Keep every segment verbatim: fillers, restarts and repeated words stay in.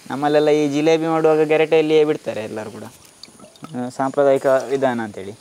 ನಮ್ಮಲ್ಲೆಲ್ಲ ಈ ಜಿಲೇಬಿ ಮಾಡುವಾಗ ಗೆರಟೆಯಲ್ಲಿಯೇ ಬಿಡ್ತಾರೆ ಎಲ್ಲರೂ ಕೂಡ, ಸಾಂಪ್ರದಾಯಿಕ ವಿಧಾನ ಅಂತೇಳಿ.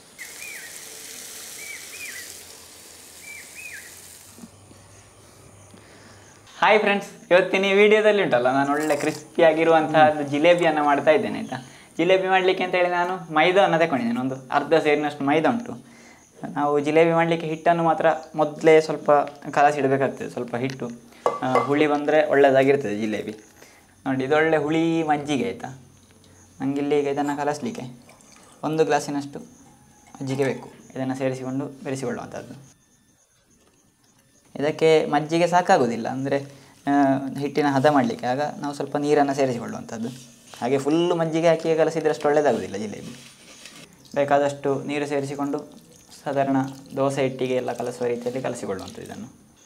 ಹಾಯ್ ಫ್ರೆಂಡ್ಸ್, ಇವತ್ತಿನ ಈ ವಿಡಿಯೋದಲ್ಲಿ ಉಂಟಲ್ಲ ನಾನು ಒಳ್ಳೆ ಕ್ರಿಸ್ಪಿಯಾಗಿರುವಂತಹ ಜಿಲೇಬಿಯನ್ನು ಮಾಡ್ತಾ ಇದ್ದೇನೆ ಆಯಿತಾ. ಜಿಲೇಬಿ ಮಾಡಲಿಕ್ಕೆ ಅಂತೇಳಿ ನಾನು ಮೈದಾವನ್ನು ತಗೊಂಡಿದ್ದೇನೆ, ಒಂದು ಅರ್ಧ ಸೇರಿನಷ್ಟು ಮೈದಾ ಉಂಟು. ನಾವು ಜಿಲೇಬಿ ಮಾಡಲಿಕ್ಕೆ ಹಿಟ್ಟನ್ನು ಮಾತ್ರ ಮೊದಲೇ ಸ್ವಲ್ಪ ಕಲಸಿಡಬೇಕಾಗ್ತದೆ. ಸ್ವಲ್ಪ ಹಿಟ್ಟು ಹುಳಿ ಬಂದರೆ ಒಳ್ಳೆಯದಾಗಿರ್ತದೆ ಜಿಲೇಬಿ. ನೋಡಿ, ಇದೊಳ್ಳೆ ಹುಳಿ ಮಜ್ಜಿಗೆ ಆಯಿತಾ. ನನಗಿಲ್ಲಿ ಈಗ ಇದನ್ನು ಕಲಸಲಿಕ್ಕೆ ಒಂದು ಗ್ಲಾಸಿನಷ್ಟು ಮಜ್ಜಿಗೆ ಬೇಕು. ಇದನ್ನು ಸೇರಿಸಿಕೊಂಡು ಬೆರೆಸಿಕೊಳ್ಳುವಂಥದ್ದು. ಇದಕ್ಕೆ ಮಜ್ಜಿಗೆ ಸಾಕಾಗೋದಿಲ್ಲ, ಅಂದರೆ ಹಿಟ್ಟಿನ ಹದ ಮಾಡಲಿಕ್ಕೆ. ಆಗ ನಾವು ಸ್ವಲ್ಪ ನೀರನ್ನು ಸೇರಿಸಿಕೊಳ್ಳುವಂಥದ್ದು. ಹಾಗೆ ಫುಲ್ಲು ಮಜ್ಜಿಗೆ ಹಾಕಿ ಕಲಸಿದರೆ ಅಷ್ಟು ಒಳ್ಳೆಯದಾಗೋದಿಲ್ಲ ಜಿಲೇಬಿ. ಬೇಕಾದಷ್ಟು ನೀರು ಸೇರಿಸಿಕೊಂಡು ಸಾಧಾರಣ ದೋಸೆ ಹಿಟ್ಟಿಗೆ ಎಲ್ಲ ಕಲಸುವ ರೀತಿಯಲ್ಲಿ ಕಲಸಿಕೊಳ್ಳುವಂಥದ್ದು. ಇದನ್ನು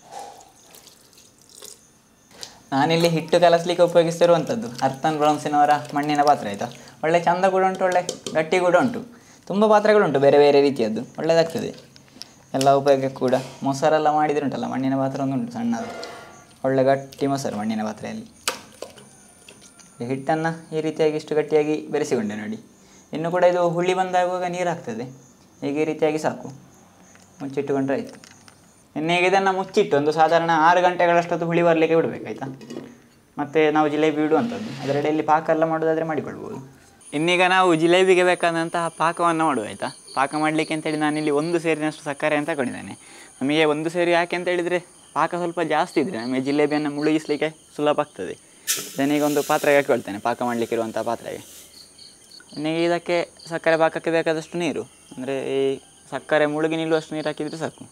ನಾನಿಲ್ಲಿ ಹಿಟ್ಟು ಕಲಸಲಿಕ್ಕೆ ಉಪಯೋಗಿಸ್ತಿರುವಂಥದ್ದು ಅರ್ಥನ್ ಬ್ರೌನ್ಸಿನವರ ಮಣ್ಣಿನ ಪಾತ್ರೆ ಆಯಿತಾ. ಒಳ್ಳೆ ಚೆಂದ ಕೂಡ ಉಂಟು, ಒಳ್ಳೆ ಗಟ್ಟಿ ಕೂಡ ಉಂಟು. ತುಂಬ ಪಾತ್ರೆಗಳುಂಟು ಬೇರೆ ಬೇರೆ ರೀತಿಯದ್ದು, ಒಳ್ಳೆಯದಾಗ್ತದೆ ಎಲ್ಲ ಉಪಯೋಗಕ್ಕೆ ಕೂಡ. ಮೊಸರೆಲ್ಲ ಮಾಡಿದರೆ ಉಂಟಲ್ಲ, ಮಣ್ಣಿನ ಪಾತ್ರೆ ಒಂದು ಉಂಟು ಸಣ್ಣದು, ಒಳ್ಳೆ ಗಟ್ಟಿ ಮೊಸರು ಮಣ್ಣಿನ ಪಾತ್ರೆಯಲ್ಲಿ. ಹಿಟ್ಟನ್ನು ಈ ರೀತಿಯಾಗಿ ಇಷ್ಟು ಗಟ್ಟಿಯಾಗಿ ಬೆರೆಸಿಕೊಂಡೆ ನೋಡಿ. ಇನ್ನು ಕೂಡ ಇದು ಹುಳಿ ಬಂದಾಗುವಾಗ ನೀರು ಹಾಕ್ತದೆ. ಹೀಗೆ ಈ ರೀತಿಯಾಗಿ ಸಾಕು, ಮುಚ್ಚಿಟ್ಟುಕೊಂಡ್ರೆ ಆಯಿತು. ಇನ್ನೀಗ ಇದನ್ನು ಮುಚ್ಚಿಟ್ಟು ಒಂದು ಸಾಧಾರಣ ಆರು ಗಂಟೆಗಳಷ್ಟೊತ್ತು ಹುಳಿ ಬರಲಿಕ್ಕೆ ಬಿಡಬೇಕಾಯ್ತಾ. ಮತ್ತು ನಾವು ಜಿಲೇಬಿ ಇಡುವಂಥದ್ದು ಅದರಡೆಯಲ್ಲಿ ಪಾಕ ಎಲ್ಲ ಮಾಡೋದಾದರೆ ಮಾಡಿಕೊಳ್ಬೋದು. ಇನ್ನೀಗ ನಾವು ಜಿಲೇಬಿಗೆ ಬೇಕಾದಂತಹ ಪಾಕವನ್ನು ಮಾಡುವ ಆಯಿತಾ. ಪಾಕ ಮಾಡಲಿಕ್ಕೆ ಅಂತೇಳಿ ನಾನಿಲ್ಲಿ ಒಂದು ಸೇರಿನಷ್ಟು ಸಕ್ಕರೆ ಅಂತ ತಗೊಂಡಿದ್ದೇನೆ. ನಮಗೆ ಒಂದು ಸೇರಿ ಯಾಕೆ ಅಂತೇಳಿದರೆ ಪಾಕ ಸ್ವಲ್ಪ ಜಾಸ್ತಿ ಇದ್ದರೆ ನಮಗೆ ಜಿಲೇಬಿಯನ್ನು ಮುಳುಗಿಸಲಿಕ್ಕೆ ಸುಲಭ ಆಗ್ತದೆ. ಇದನ್ನೀಗ ಒಂದು ಪಾತ್ರೆಗೆ ಹಾಕಿಕೊಳ್ತೇನೆ, ಪಾಕ ಮಾಡಲಿಕ್ಕಿರುವಂಥ ಪಾತ್ರೆಗೆ. ಇನ್ನೀಗ ಇದಕ್ಕೆ ಸಕ್ಕರೆ ಪಾಕಕ್ಕೆ ಬೇಕಾದಷ್ಟು ನೀರು, ಅಂದರೆ ಈ ಸಕ್ಕರೆ ಮುಳುಗಿ ನಿಲ್ಲುವಷ್ಟು ನೀರು ಹಾಕಿದರೆ ಸಾಕು.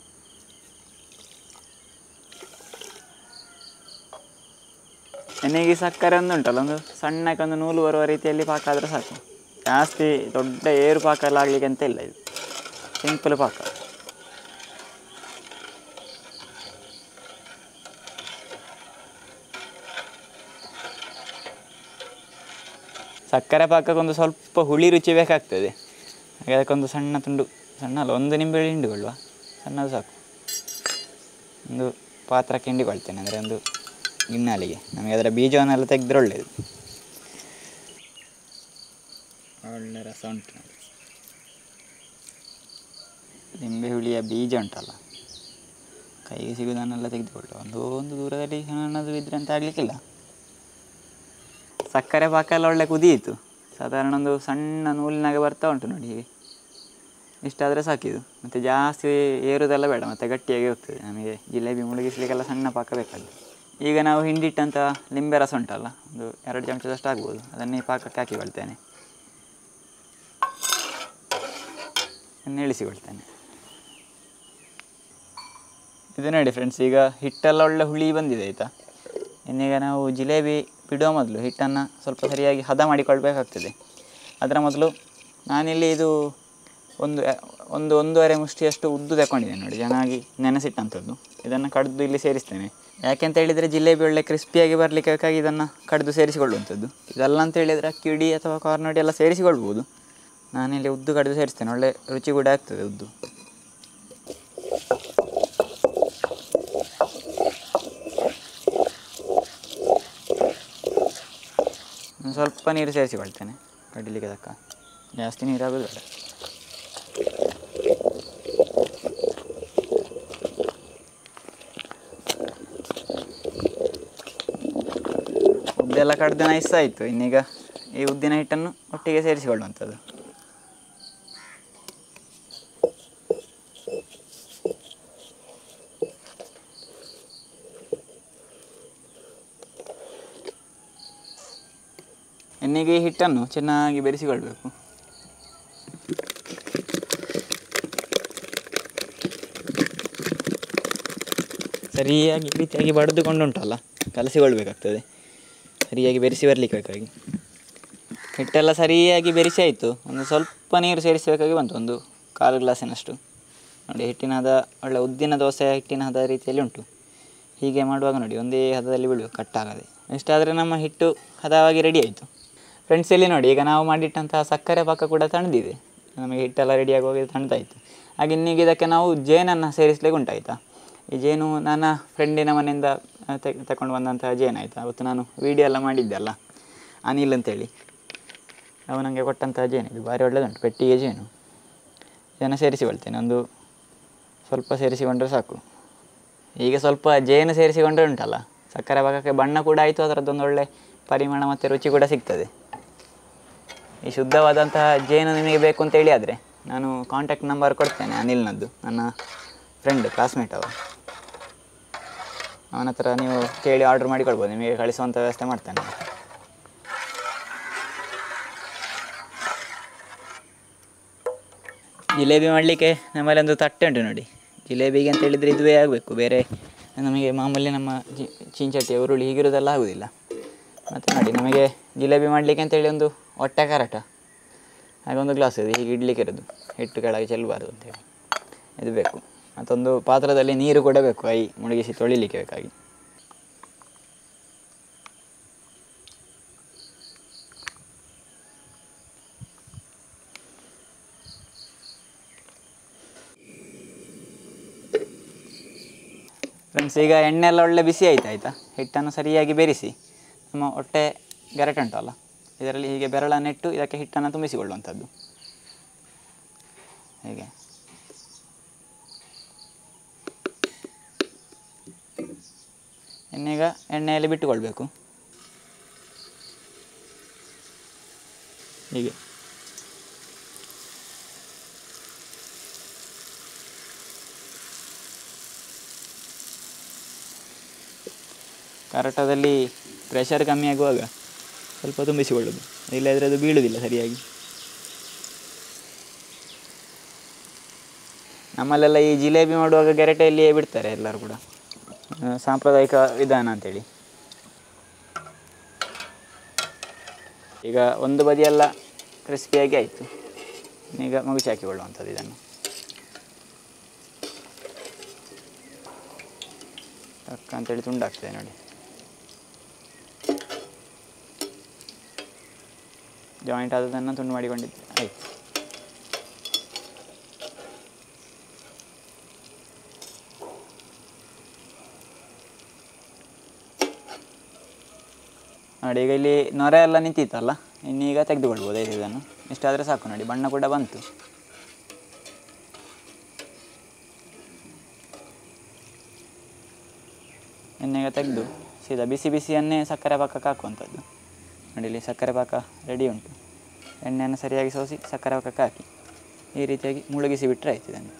ಇನ್ನೀಗ ಈ ಸಕ್ಕರೆ ಒಂದು ಉಂಟಲ್ಲ, ಒಂದು ಸಣ್ಣಕ್ಕೆ ಒಂದು ನೂಲು ಬರುವ ರೀತಿಯಲ್ಲಿ ಪಾಕ ಆದರೆ ಸಾಕು. ಜಾಸ್ತಿ ದೊಡ್ಡ ಏರು ಪಾಕ ಎಲ್ಲ ಆಗಲಿಕ್ಕೆ ಅಂತ ಇಲ್ಲ, ಇದು ಸಿಂಪಲ್ ಪಾಕ. ಸಕ್ಕರೆ ಪಾಕಕ್ಕೊಂದು ಸ್ವಲ್ಪ ಹುಳಿ ರುಚಿ ಬೇಕಾಗ್ತದೆ. ಹಾಗೆ ಅದಕ್ಕೊಂದು ಸಣ್ಣ ತುಂಡು, ಸಣ್ಣ ಅಲ್ಲ ಒಂದು ನಿಂಬೆ ಹಿಂಡಿಕೊಳ್ಳುವ, ಸಣ್ಣದು ಸಾಕು. ಒಂದು ಪಾತ್ರಕ್ಕೆ ಹಿಂಡಿಕೊಳ್ತೇನೆ, ಅಂದರೆ ಒಂದು ಗಿಣ್ಣಾಲಿಗೆ. ನಮಗೆ ಅದರ ಬೀಜವನ್ನೆಲ್ಲ ತೆಗೆದ್ರೆ ಒಳ್ಳೆಯದು. ಒಳ್ಳೆ ರಸ ಉಂಟು ನೋಡಿ. ನಿಂಬೆ ಹುಳಿಯ ಬೀಜ ಉಂಟಲ್ಲ, ಕೈಗೆ ಸಿಗೋದನ್ನೆಲ್ಲ ತೆಗೆದುಕೊಳ್ಳುವ. ಒಂದು ಒಂದು ದೂರದಲ್ಲಿ ಸಣ್ಣದು ಇದ್ರೆ ಅಂತ ಆಗಲಿಕ್ಕಿಲ್ಲ. ಸಕ್ಕರೆ ಪಾಕ ಎಲ್ಲ ಒಳ್ಳೆ ಕುದಿಯಿತು. ಸಾಧಾರಣ ಒಂದು ಸಣ್ಣ ನೂಲಿನಾಗೆ ಬರ್ತಾ ಉಂಟು ನೋಡಿ. ಹೀಗೆ ಇಷ್ಟಾದರೆ ಸಾಕಿದು. ಮತ್ತು ಜಾಸ್ತಿ ಏರುವುದೆಲ್ಲ ಬೇಡ, ಮತ್ತು ಗಟ್ಟಿಯಾಗಿ ಹೋಗ್ತದೆ. ನಮಗೆ ಜಿಲೇಬಿ ಮುಳುಗಿಸ್ಲಿಕ್ಕೆಲ್ಲ ಸಣ್ಣ ಪಾಕ ಬೇಕಾಗಿ. ಈಗ ನಾವು ಹಿಂಡಿಟ್ಟಂಥ ಲಿಂಬೆ ರಸ ಉಂಟಲ್ಲ, ಒಂದು ಎರಡು ಚಮಚದಷ್ಟು ಆಗ್ಬೋದು. ಅದನ್ನೇ ಪಾಕಕ್ಕೆ ಹಾಕಿಕೊಳ್ತೇನೆ, ಇಳಿಸಿಕೊಳ್ತೇನೆ. ಇದು ನೋಡಿ ಫ್ರೆಂಡ್ಸ್, ಈಗ ಹಿಟ್ಟೆಲ್ಲ ಒಳ್ಳೆ ಹುಳಿ ಬಂದಿದೆ ಆಯಿತಾ. ಇನ್ನೀಗ ನಾವು ಜಿಲೇಬಿ ಬಿಡುವ ಮೊದಲು ಹಿಟ್ಟನ್ನು ಸ್ವಲ್ಪ ಸರಿಯಾಗಿ ಹದ ಮಾಡಿಕೊಳ್ಬೇಕಾಗ್ತದೆ. ಅದರ ಮೊದಲು ನಾನಿಲ್ಲಿ ಇದು ಒಂದು ಒಂದು ಒಂದೂವರೆ ಮುಷ್ಟಿಯಷ್ಟು ಉದ್ದು ತಗೊಂಡಿದ್ದೇನೆ ನೋಡಿ, ಚೆನ್ನಾಗಿ ನೆನೆಸಿಟ್ಟಂಥದ್ದು. ಇದನ್ನು ಕಡಿದು ಇಲ್ಲಿ ಸೇರಿಸ್ತೇನೆ. ಯಾಕೆಂತ ಹೇಳಿದರೆ ಜಿಲೇಬಿ ಒಳ್ಳೆ ಕ್ರಿಸ್ಪಿಯಾಗಿ ಬರಲಿಕ್ಕೆ ಬೇಕಾಗಿ ಇದನ್ನು ಕಡಿದು ಸೇರಿಸಿಕೊಳ್ಳುವಂಥದ್ದು. ಇದೆಲ್ಲ ಅಂತ ಹೇಳಿದರೆ ಅಕ್ಕಿ ಹುಡಿ ಅಥವಾ ಕಾರ್ನಡಿ ಎಲ್ಲ ಸೇರಿಸಿಕೊಳ್ಬೋದು. ನಾನಿಲ್ಲಿ ಉದ್ದು ಕಡಿದು ಸೇರಿಸ್ತೇನೆ, ಒಳ್ಳೆ ರುಚಿ ಕೂಡ ಆಗ್ತದೆ ಉದ್ದು. ಸ್ವಲ್ಪ ನೀರು ಸೇರಿಸಿಕೊಳ್ತೇನೆ ಕಡಿಲಿಕ್ಕೆ ತಕ್ಕ, ಜಾಸ್ತಿ ನೀರು ಆಗೋದು ಬೇಡ. ಉದ್ದೆಲ್ಲ ಕಡ್ದು ನೈಸ್ ಆಯಿತು. ಇನ್ನೀಗ ಈ ಉದ್ದಿನ ಹಿಟ್ಟನ್ನು ಒಟ್ಟಿಗೆ ಸೇರಿಸಿಕೊಳ್ಳುವಂಥದ್ದು. ಇನ್ನೀಗ ಈ ಹಿಟ್ಟನ್ನು ಚೆನ್ನಾಗಿ ಬೆರೆಸಿಕೊಳ್ಬೇಕು. ಸರಿಯಾಗಿ ಈ ರೀತಿಯಾಗಿ ಬಡಿದುಕೊಂಡು ಉಂಟಲ್ಲ, ಕಲಸಿಕೊಳ್ಬೇಕಾಗ್ತದೆ ಸರಿಯಾಗಿ ಬೆರೆಸಿ ಬರಲಿಕ್ಕೆ ಬೇಕಾಗಿ. ಹಿಟ್ಟೆಲ್ಲ ಸರಿಯಾಗಿ ಬೆರೆಸಿ ಆಯಿತು. ಒಂದು ಸ್ವಲ್ಪ ನೀರು ಸೇರಿಸಬೇಕಾಗಿ ಬಂತು, ಒಂದು ಕಾಲು ಗ್ಲಾಸಿನಷ್ಟು. ನೋಡಿ, ಹಿಟ್ಟಿನ ಹದ ಒಳ್ಳೆ ಉದ್ದಿನ ದೋಸೆ ಹಿಟ್ಟಿನ ಹದ ರೀತಿಯಲ್ಲಿ ಉಂಟು. ಹೀಗೆ ಮಾಡುವಾಗ ನೋಡಿ ಒಂದೇ ಹದದಲ್ಲಿ ಬೀಳುವ, ಕಟ್ಟಾಗದೆ. ಇಷ್ಟಾದರೆ ನಮ್ಮ ಹಿಟ್ಟು ಹದವಾಗಿ ರೆಡಿ ಆಯಿತು. ಫ್ರೆಂಡ್ಸ್, ಇಲ್ಲಿ ನೋಡಿ, ಈಗ ನಾವು ಮಾಡಿಟ್ಟಂತಹ ಸಕ್ಕರೆ ಪಾಕ ಕೂಡ ತಣ್ಣದಿದೆ. ನಮಗೆ ಹಿಟ್ಟೆಲ್ಲ ರೆಡಿಯಾಗಿ ಹೋಗಿ ತಣ್ಣದಾಯಿತು. ಹಾಗೆ ಇನ್ನೀಗ ಇದಕ್ಕೆ ನಾವು ಜೇನನ್ನು ಸೇರಿಸಲಿಕ್ಕೆ ಉಂಟಾಯಿತಾ. ಈ ಜೇನು ನನ್ನ ಫ್ರೆಂಡಿನ ಮನೆಯಿಂದ ತಗೊಂಡು ಬಂದಂತಹ ಜೇನು ಆಯಿತಾ. ಅವತ್ತು ನಾನು ವೀಡಿಯೋ ಎಲ್ಲ ಮಾಡಿದ್ದೆ ಅಲ್ಲ, ಅನಿಲ್ ಅಂತೇಳಿ, ಅವ ನನಗೆ ಕೊಟ್ಟಂಥ ಜೇನು. ಇದು ಭಾರಿ ಒಳ್ಳೆಯದುಂಟು, ಪೆಟ್ಟಿಗೆ ಜೇನು. ಇದನ್ನು ಸೇರಿಸಿಕೊಳ್ತೇನೆ, ಒಂದು ಸ್ವಲ್ಪ ಸೇರಿಸಿಕೊಂಡ್ರೆ ಸಾಕು. ಈಗ ಸ್ವಲ್ಪ ಜೇನು ಸೇರಿಸಿಕೊಂಡ್ರೆ ಉಂಟಲ್ಲ, ಸಕ್ಕರೆ ಪಾಕಕ್ಕೆ ಬಣ್ಣ ಕೂಡ ಆಯಿತು, ಅದರದ್ದೊಂದು ಒಳ್ಳೆ ಪರಿಮಾಣ ಮತ್ತು ರುಚಿ ಕೂಡ ಸಿಗ್ತದೆ. ಈ ಶುದ್ಧವಾದಂತಹ ಜೇನು ನಿಮಗೆ ಬೇಕು ಅಂತೇಳಿ ಆದರೆ ನಾನು ಕಾಂಟ್ಯಾಕ್ಟ್ ನಂಬರ್ ಕೊಡ್ತೇನೆ ಅನಿಲ್ನದ್ದು, ನನ್ನ ಫ್ರೆಂಡ್ ಕ್ಲಾಸ್ಮೇಟ್ ಅವ. ಅವನ ಹತ್ರ ನೀವು ಕೇಳಿ ಆರ್ಡ್ರ್ ಮಾಡಿಕೊಳ್ಬೋದು, ನಿಮಗೆ ಕಳಿಸುವಂಥ ವ್ಯವಸ್ಥೆ ಮಾಡ್ತೇನೆ. ಜಿಲೇಬಿ ಮಾಡಲಿಕ್ಕೆ ನಮ್ಮಲ್ಲಿ ಒಂದು ತಟ್ಟೆ ಉಂಟು ನೋಡಿ. ಜಿಲೇಬಿಗೆ ಅಂತ ಹೇಳಿದರೆ ಇದುವೇ ಆಗಬೇಕು, ಬೇರೆ ನಮಗೆ ಮಾಮೂಲಿ ನಮ್ಮ ಜಿ ಚೀಂಚಟ್ಟಿ ಉರುಳಿ ಹೀಗಿರೋದೆಲ್ಲ ಆಗೋದಿಲ್ಲ. ಮತ್ತು ನೋಡಿ, ನಮಗೆ ಜಿಲೇಬಿ ಮಾಡಲಿಕ್ಕೆ ಅಂತೇಳಿ ಒಂದು ಹೊಟ್ಟೆ ಕರಾಟ ಹಾಗೆ ಒಂದು ಗ್ಲಾಸ್ ಇದೆ, ಹೀಗೆ ಇಡ್ಲಿಕ್ಕೆ ಇರೋದು, ಹಿಟ್ಟು ಕೆಳಗೆ ಚೆಲ್ಲಬಾರ್ದು ಅಂತೇಳಿ ಇದು ಬೇಕು. ಮತ್ತೊಂದು ಪಾತ್ರದಲ್ಲಿ ನೀರು ಕೂಡ ಬೇಕು, ಕೈ ಮುಳುಗಿಸಿ ತೊಳಿಲಿಕ್ಕೆ ಬೇಕಾಗಿ. ಫ್ರೆಂಡ್ಸ್, ಈಗ ಎಣ್ಣೆ ಎಲ್ಲ ಒಳ್ಳೆ ಬಿಸಿ ಆಯ್ತು ಆಯಿತಾ. ಹಿಟ್ಟನ್ನು ಸರಿಯಾಗಿ ಬೆರೆಸಿ ನಮ್ಮ ಹೊಟ್ಟೆ ಗೆರಟೆ ಉಂಟಲ್ಲ, ಇದರಲ್ಲಿ ಹೀಗೆ ಬೆರಳನ್ನಿಟ್ಟು ಇದಕ್ಕೆ ಹಿಟ್ಟನ್ನು ತುಂಬಿಸಿಕೊಳ್ಳುವಂಥದ್ದು. ಹೀಗೆ ಇನ್ನೀಗ ಎಣ್ಣೆಯಲ್ಲಿ ಬಿಟ್ಟುಕೊಳ್ಬೇಕು. ಹೀಗೆ ಕರಾಟದಲ್ಲಿ ಪ್ರೆಷರ್ ಕಮ್ಮಿ ಆಗುವಾಗ ಸ್ವಲ್ಪ ತುಂಬಿಸಿಕೊಳ್ಳೋದು, ಇಲ್ಲದ್ರೆ ಅದು ಬೀಳುವುದಿಲ್ಲ ಸರಿಯಾಗಿ. ನಮ್ಮಲ್ಲೆಲ್ಲ ಈ ಜಿಲೇಬಿ ಮಾಡುವಾಗ ಗೆರಟೆಯಲ್ಲಿಯೇ ಬಿಡ್ತಾರೆ ಎಲ್ಲರೂ ಕೂಡ, ಸಾಂಪ್ರದಾಯಿಕ ವಿಧಾನ ಅಂಥೇಳಿ. ಈಗ ಒಂದು ಬದಿಯೆಲ್ಲ ಕ್ರಿಸ್ಪಿಯಾಗಿ ಆಯಿತು, ಈಗ ಮುಗಿಸಿ ಹಾಕಿಕೊಳ್ಳುವಂಥದ್ದು. ಇದನ್ನು ಟಕ್ಕ ಅಂತೇಳಿ ತುಂಡಾಗ್ತದೆ ನೋಡಿ. ಜಾಯಿಂಟ್ ಆದದನ್ನು ತುಂಡು ಮಾಡಿಕೊಂಡಿದ್ದೆ ಆಯಿತು. ನೋಡಿ, ಈಗ ಇಲ್ಲಿ ನೊರೆ ಎಲ್ಲ ನಿಂತಿತ್ತಲ್ಲ, ಇನ್ನೀಗ ತೆಗೆದುಕೊಳ್ಬೋದು ಆಯ್ತು. ಇದನ್ನು ಇಷ್ಟಾದರೆ ಸಾಕು ನೋಡಿ, ಬಣ್ಣ ಕೂಡ ಬಂತು. ಇನ್ನೀಗ ತೆಗೆದು ಸೀದಾ ಬಿಸಿ ಬಿಸಿಯನ್ನೇ ಸಕ್ಕರೆ ಪಾಕಕ್ಕೆ ಹಾಕುವಂಥದ್ದು. ನೋಡಿ, ಇಲ್ಲಿ ಸಕ್ಕರೆ ಪಾಕ ರೆಡಿ ಉಂಟು. ಎಣ್ಣೆಯನ್ನು ಸರಿಯಾಗಿ ಸೋಸಿ ಸಕ್ಕರೆ ಪಾಕಕ್ಕೆ ಹಾಕಿ ಈ ರೀತಿಯಾಗಿ ಮುಳುಗಿಸಿ ಬಿಟ್ಟರೆ ಆಯ್ತು. ಇದನ್ನು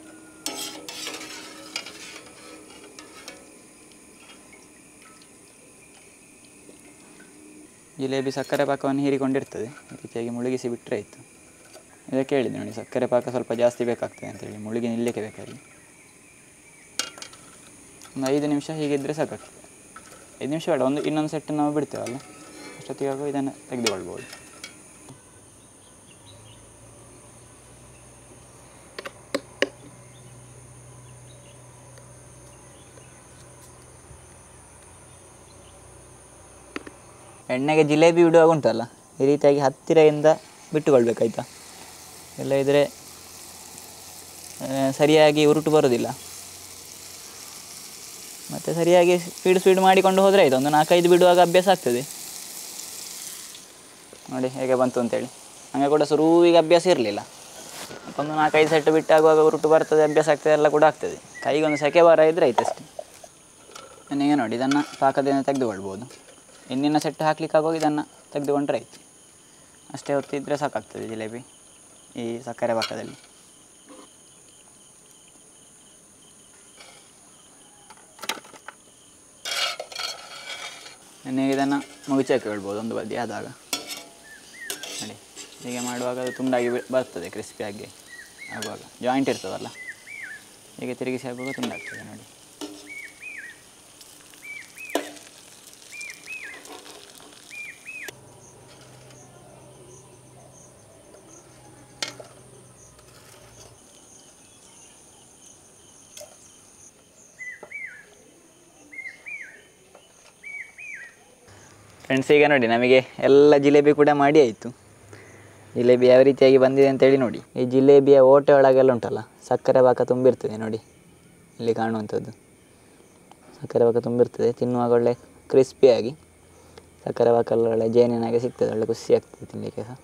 ಜಿಲೇಬಿ ಸಕ್ಕರೆ ಪಾಕವನ್ನು ಹೀರಿಕೊಂಡಿರ್ತದೆ, ಈ ರೀತಿಯಾಗಿ ಮುಳುಗಿಸಿ ಬಿಟ್ಟರೆ ಆಯಿತು. ಇದಕ್ಕೆ ಹೇಳಿದೆ ನೋಡಿ, ಸಕ್ಕರೆ ಪಾಕ ಸ್ವಲ್ಪ ಜಾಸ್ತಿ ಬೇಕಾಗ್ತದೆ ಅಂತೇಳಿ, ಮುಳುಗಿ ನಿಲ್ಲಕ್ಕೆ ಬೇಕಾಗಿ. ಒಂದು ಐದು ನಿಮಿಷ ಹೀಗಿದ್ದರೆ ಸಾಕಾಗ್ತದೆ. ಐದು ನಿಮಿಷ ಬೇಡ, ಒಂದು ಇನ್ನೊಂದು ಸೆಟ್ ನಾವು ಬಿಡ್ತೇವಲ್ಲ, ಅಷ್ಟೊತ್ತಿಗಾಗೂ ಇದನ್ನು ತೆಗೆದುಕೊಳ್ಬೋದು. ಎಣ್ಣೆಗೆ ಜಿಲೇಬಿ ಬಿಡುವಾಗ ಉಂಟಲ್ಲ, ಈ ರೀತಿಯಾಗಿ ಹತ್ತಿರದಿಂದ ಬಿಟ್ಟುಕೊಳ್ಬೇಕಾಯ್ತಾ. ಎಲ್ಲ ಇದ್ದರೆ ಸರಿಯಾಗಿ ಉರುಟು ಬರೋದಿಲ್ಲ. ಮತ್ತು ಸರಿಯಾಗಿ ಸ್ಪೀಡ್ ಸ್ಪೀಡ್ ಮಾಡಿಕೊಂಡು ಹೋದರೆ ಆಯಿತು. ಒಂದು ನಾಲ್ಕೈದು ಬಿಡುವಾಗ ಅಭ್ಯಾಸ ಆಗ್ತದೆ. ನೋಡಿ ಹೇಗೆ ಬಂತು ಅಂತೇಳಿ. ನನಗೆ ಕೂಡ ಶುರುವಿಗೆ ಅಭ್ಯಾಸ ಇರಲಿಲ್ಲ, ಒಂದು ನಾಲ್ಕೈದು ಸೆಟ್ ಬಿಟ್ಟಾಗುವಾಗ ಉರುಟು ಬರ್ತದೆ, ಅಭ್ಯಾಸ ಆಗ್ತದೆ, ಎಲ್ಲ ಕೂಡ ಆಗ್ತದೆ. ಕೈಗೊಂದು ಸೆಕೆ ಬಾರ ಇದ್ದರೆ ಆಯ್ತು ಅಷ್ಟೇ. ನನಗೆ ನೋಡಿ, ಇದನ್ನು ಪಾಕದಿಂದ ತೆಗೆದುಕೊಳ್ಬೋದು. ಇನ್ನಿನ ಸೆಟ್ ಹಾಕ್ಲಿಕ್ಕಾಗುವಾಗ ಇದನ್ನು ತೆಗೆದುಕೊಂಡ್ರೆ ಆಯಿತು. ಅಷ್ಟೇ ಹೊತ್ತಿದ್ರೆ ಸಾಕಾಗ್ತದೆ ಜಿಲೇಬಿ ಈ ಸಕ್ಕರೆ ಪಾಕದಲ್ಲಿ. ನನಗೆ ಇದನ್ನು ಮುಗಿಸಿ ಹಾಕಿಕೊಳ್ಬೋದು ಒಂದು ಬದಿ ಆದಾಗ. ನೋಡಿ, ಹೀಗೆ ಮಾಡುವಾಗ ಅದು ತುಂಡಾಗಿ ಬರ್ತದೆ, ಕ್ರಿಸ್ಪಿಯಾಗಿ ಆಗುವಾಗ. ಜಾಯಿಂಟ್ ಇರ್ತದಲ್ಲ, ಹೀಗೆ ತಿರುಗಿಸಿ ಹಾಕುವಾಗ ತುಂಡಾಗ್ತದೆ ನೋಡಿ. ಫ್ರೆಂಡ್ಸ್, ಈಗ ನೋಡಿ, ನಮಗೆ ಎಲ್ಲ ಜಿಲೇಬಿ ಕೂಡ ಮಾಡಿ ಆಯಿತು. ಜಿಲೇಬಿ ಯಾವ ರೀತಿಯಾಗಿ ಬಂದಿದೆ ಅಂತೇಳಿ ನೋಡಿ. ಈ ಜಿಲೇಬಿಯ ಓಟೆ ಒಳಗೆಲ್ಲ ಉಂಟಲ್ಲ, ಸಕ್ಕರೆ ಪಾಕ ತುಂಬಿರ್ತದೆ ನೋಡಿ, ಇಲ್ಲಿ ಕಾಣುವಂಥದ್ದು. ಸಕ್ಕರೆ ಪಾಕ ತುಂಬಿರ್ತದೆ, ತಿನ್ನುವಾಗ ಒಳ್ಳೆ ಕ್ರಿಸ್ಪಿಯಾಗಿ ಸಕ್ಕರೆ ಪಾಕಲ್ಲ ಒಳ್ಳೆ ಜೇನಿನಾಗೆ ಸಿಗ್ತದೆ, ಒಳ್ಳೆ ಖುಷಿ ಆಗ್ತದೆ ತಿನ್ನಲಿಕ್ಕೆ ಸಹ.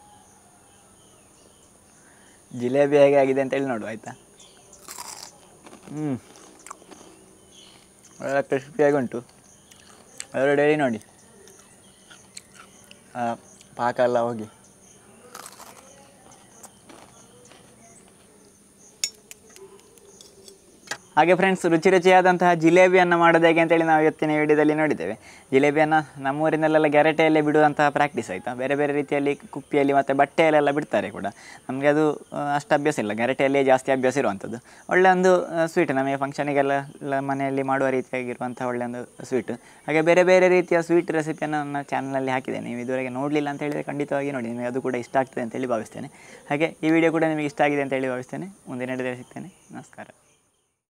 ಜಿಲೇಬಿ ಹೇಗೆ ಆಗಿದೆ ಅಂತೇಳಿ ನೋಡು ಆಯಿತಾ. ಹ್ಞೂ ಒಳ್ಳೆ ಕ್ರಿಸ್ಪಿಯಾಗಿ ಉಂಟು. ಅದರ ಡೈಲಿ ನೋಡಿ ಪಾಕ ಎಲ್ಲ ಹೋಗಿ. ಹಾಗೆ ಫ್ರೆಂಡ್ಸ್, ರುಚಿ ರುಚಿಯಾದಂತಹ ಜಿಲೇಬಿಯನ್ನು ಮಾಡೋದು ಹೇಗೆ ಅಂತೇಳಿ ನಾವು ಇವತ್ತಿನ ವಿಡಿಯೋದಲ್ಲಿ ನೋಡಿದ್ದೇವೆ. ಜಿಲೇಬಿಯನ್ನು ನಮ್ಮೂರಿನಲ್ಲೆಲ್ಲ ಗೆರಟೆಯಲ್ಲೇ ಬಿಡುವಂತಹ ಪ್ರಾಕ್ಟೀಸ್ ಆಯಿತಾ. ಬೇರೆ ಬೇರೆ ರೀತಿಯಲ್ಲಿ ಕುಪ್ಪಿಯಲ್ಲಿ ಮತ್ತು ಬಟ್ಟೆಯಲ್ಲೆಲ್ಲ ಬಿಡ್ತಾರೆ ಕೂಡ. ನಮಗೆ ಅದು ಅಷ್ಟು ಅಭ್ಯಾಸ ಇಲ್ಲ, ಗೆರಟೆಯಲ್ಲೇ ಜಾಸ್ತಿ ಅಭ್ಯಾಸ ಇರುವಂಥದ್ದು. ಒಳ್ಳೆ ಒಂದು ಸ್ವೀಟ್, ನಮಗೆ ಫಂಕ್ಷನಿಗೆಲ್ಲ ಮನೆಯಲ್ಲಿ ಮಾಡುವ ರೀತಿಯಾಗಿರುವಂಥ ಒಳ್ಳೆ ಒಂದು ಸ್ವೀಟು. ಹಾಗೆ ಬೇರೆ ಬೇರೆ ರೀತಿಯ ಸ್ವೀಟ್ ರೆಸಿಪಿಯನ್ನು ನನ್ನ ಚಾನಲಲ್ಲಿ ಹಾಕಿದ್ದೇನೆ. ನೀವು ಇದುವರೆಗೆ ನೋಡಲಿಲ್ಲ ಅಂತ ಹೇಳಿದರೆ ಖಂಡಿತವಾಗಿ ನೋಡಿ, ನಿಮಗೆ ಅದು ಕೂಡ ಇಷ್ಟ ಆಗ್ತದೆ ಅಂತೇಳಿ ಭಾವಿಸ್ತೇನೆ. ಹಾಗೆ ಈ ವಿಡಿಯೋ ಕೂಡ ನಿಮಗೆ ಇಷ್ಟ ಆಗಿದೆ ಅಂತೇಳಿ ಭಾವಿಸ್ತೇನೆ. ಮುಂದಿನ ವಿಡಿಯೋದಲ್ಲಿ ಸಿಗ್ತೇನೆ. ನಮಸ್ಕಾರ.